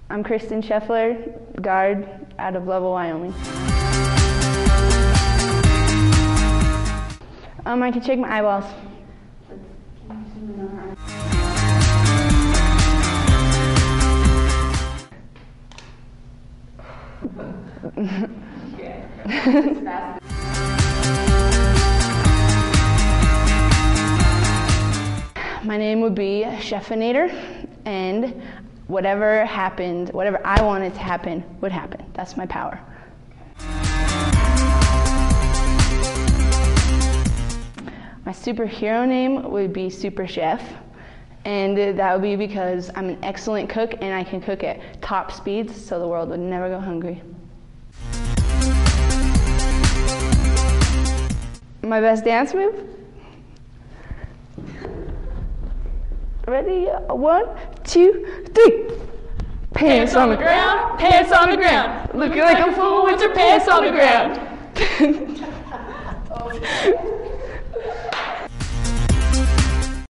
I'm Kristen Scheffler, guard out of Lovell, Wyoming. I can check my eyeballs. My name would be Chefinator, and whatever happened, whatever I wanted to happen, would happen. That's my power. My superhero name would be Super Chef, and that would be because I'm an excellent cook and I can cook at top speeds so the world would never go hungry. My best dance move? Ready? 1, 2, 3. Pants on the ground, pants on the ground. Looking like a fool with your pants on the ground.